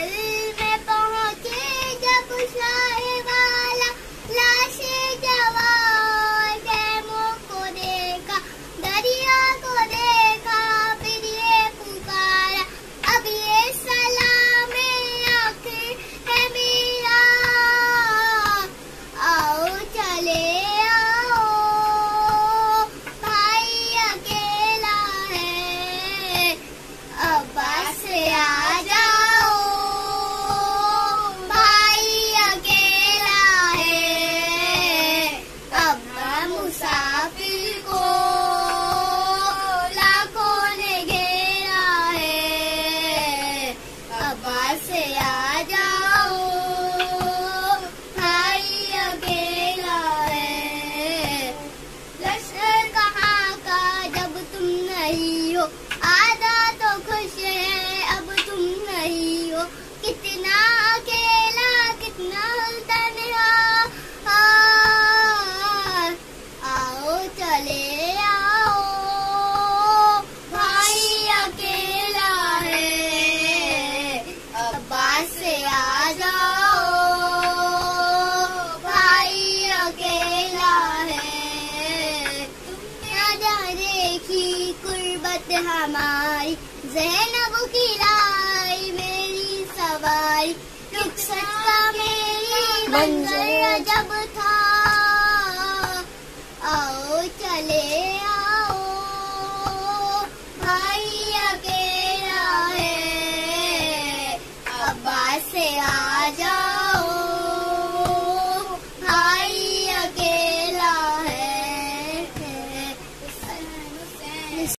में पहुंचे जब शाहे वाला, लाशे जवान डैमों को देखा, दरिया को देखा, फिर ये पुकारा, अब ये सलाम आखिर है मेरा, आओ चले आओ, भाई अकेला है, अब्बास से आ जाओ, भाई अकेला है, अब्बा मुसाफिर को लाखों ने घेरा है, अब्बास से आ जाओ, भाई अकेला है। लश्कर कहाँ का जब तुम नहीं हो, आधा तो खुश है अब तुम नहीं हो, कितना अकेला कितना तन्हा, आओ चले आओ, भाई अकेला है, अब्बास से आ जाओ, भाई अकेला है। तुमने आजा देखी कुर्बत हमारी, ज़ैनब की लाई मेरी सवारी, रुखसत का मेरी मंजर जब